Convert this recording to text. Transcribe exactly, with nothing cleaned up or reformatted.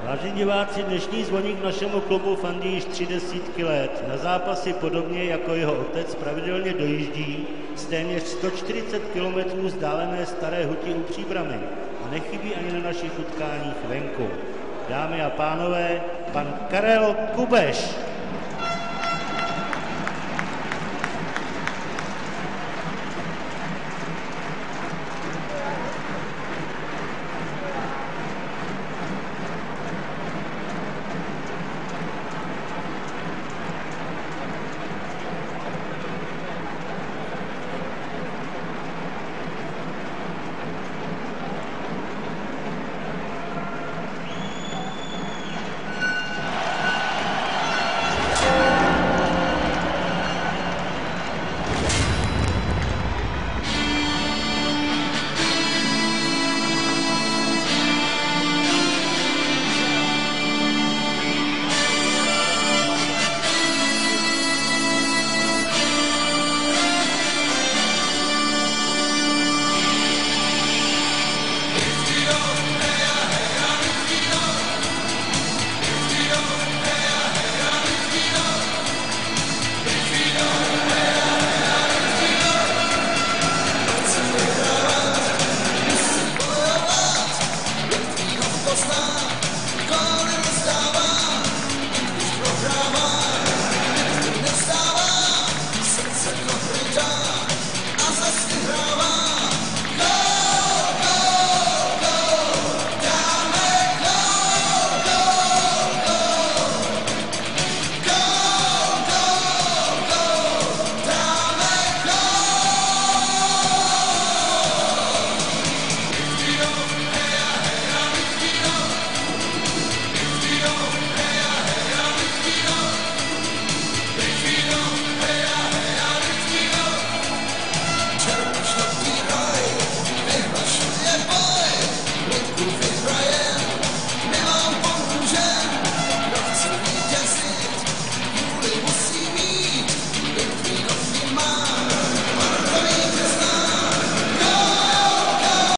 Vážení diváci, dnešní zvoník našemu klubu fandí již tři desítky let. Na zápasy podobně jako jeho otec pravidelně dojíždí z téměř sto čtyřicet kilometrů vzdálené Staré Huti u Příbrami a nechybí ani na našich utkáních venku. Dámy a pánové, pan Karel Kubeš.